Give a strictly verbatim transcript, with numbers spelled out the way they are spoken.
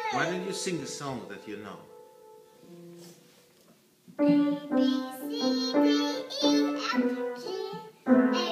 Why don't you sing the song that you know? A, B, C, D, E, F, G, A.